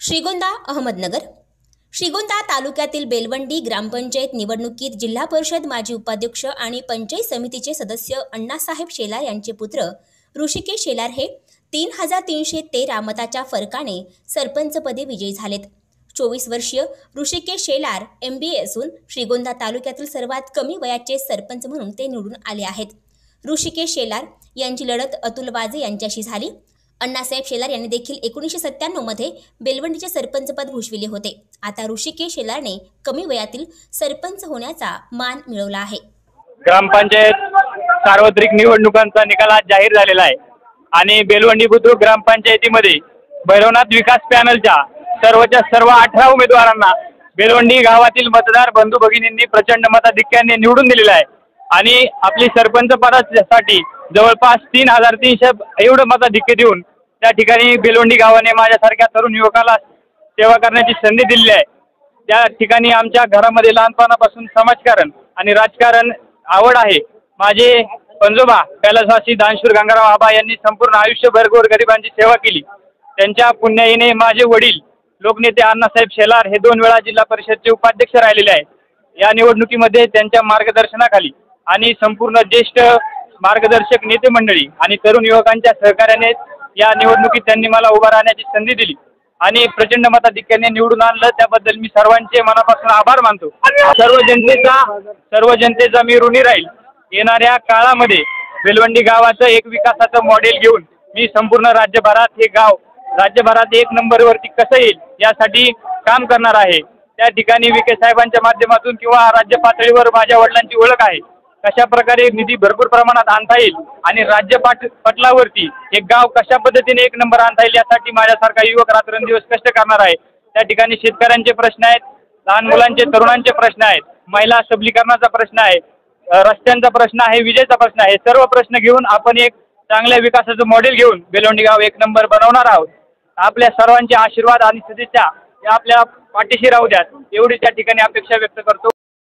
श्रीगोंदा अहमदनगर। श्रीगोंदा तालुक्यातील बेलवंडी ग्रामपंचायत निवडणुकीत जिल्हा परिषद माजी उपाध्यक्ष आणि पंचायत समितीचे सदस्य अण्णासाहेब शेलार यांचे पुत्र ऋषिकेश शेलार हे 3313 मताच्या फरकाने सरपंचपदी विजयी झालेत। 24 वर्षीय ऋषिकेश शेलार MBA असून श्रीगोंदा तालुक्यातील सर्वात कमी वयाचे सरपंच म्हणून ते निवडून आले आहेत। ऋषिकेश शेलार यांची लढत अतुल वाजे यांच्याशी झाली। अण्णासाहेब शेलार यांनी देखील 1997 मध्ये बेलवंडीचे सरपंचपद भूषविले होते। आता ऋषिकेश शेलारने कमी वयातील सरपंच होण्याचा मान मिळवला आहे। ग्रामपंचायत सार्वत्रिक निवडणुकांचा निकाल आज जाहीर झालेला आहे आणि बेलवंडी बुद्रुक ग्रामपंचायतीमध्ये भैरवनाथ विकास पॅनलच्या सर्वच्या सर्व 18 उमेदवारांना बेलवंडी गावातील मतदार बंधू भगिनींनी प्रचंड मताधिक्याने निवडून दिलेला आहे आणि आपली सरपंच पदासाठी जवळपास 3300 एवढं मताधिक्य देऊन त्या ठिकाणी बेलवंडी गावाने माझ्यासारख्या तरुण युवकाला सेवा करण्याची संधी दिलेली आहे। त्या ठिकाणी आमच्या घरामध्ये लहानपणापासून समाजकारण आणि राजकारण आवड आहे। माझे पंजोबा कैलासवासी दानशूर गंगाराम आबा यांनी संपूर्ण आयुष्यभर गोरगरिबांची सेवा केली। त्यांच्या पुण्याईने माझे वडील लोकनेते अण्णासाहेब शेलार हे 2 वेळा जिल्हा परिषदचे उपाध्यक्ष राहिलेले आहेत। या निवडणुकीमध्ये त्यांच्या मार्गदर्शनाखाली आणि संपूर्ण ज्येष्ठ मार्गदर्शक नेते मंडळी आणि तरुण युवकांच्या सहकार्याने या निवडणुकीत त्यांनी मला उभा राहण्याची संधी दिली आणि प्रचंड मताधिक्याने निवडून आणलं। त्याबद्दल मी सर्वांचे मनापासून आभार मानतो। सर्व जनतेचा मी ऋणी राहील। येणाऱ्या काळामध्ये बेलवंडी गावाचं एक विकासाचं मॉडेल घेऊन मी संपूर्ण राज्यभरात हे गाव राज्यभरात 1 नंबरवरती कसं येईल यासाठी काम करणार आहे। त्या ठिकाणी विखे साहेबांच्या माध्यमातून किंवा राज्य पातळीवर माझ्या वडिलांची ओळख आहे। कशा प्रकारे निधी भरपूर प्रमाणात आणता येईल आणि राज्य पटलावरती एक गाव कशा पद्धतीने 1 नंबर आणता येईल यासाठी माझ्यासारखा युवक रात्रंदिवस कष्ट करणार आहे। त्या ठिकाणी शेतकऱ्यांचे प्रश्न आहेत, लहान मुलांचे तरुणांचे प्रश्न आहेत, महिला सबलीकरणाचा प्रश्न आहे, रस्त्यांचा प्रश्न आहे, विजेचा प्रश्न आहे। सर्व प्रश्न घेऊन आपण एक चांगल्या विकासाचं मॉडेल घेऊन बेलवंडी गाव 1 नंबर बनवणार आहोत। आपल्या सर्वांचे आशीर्वाद आणि सदिच्छा या आपल्या पाठीशी राहू द्यात एवढी त्या ठिकाणी अपेक्षा व्यक्त करतो।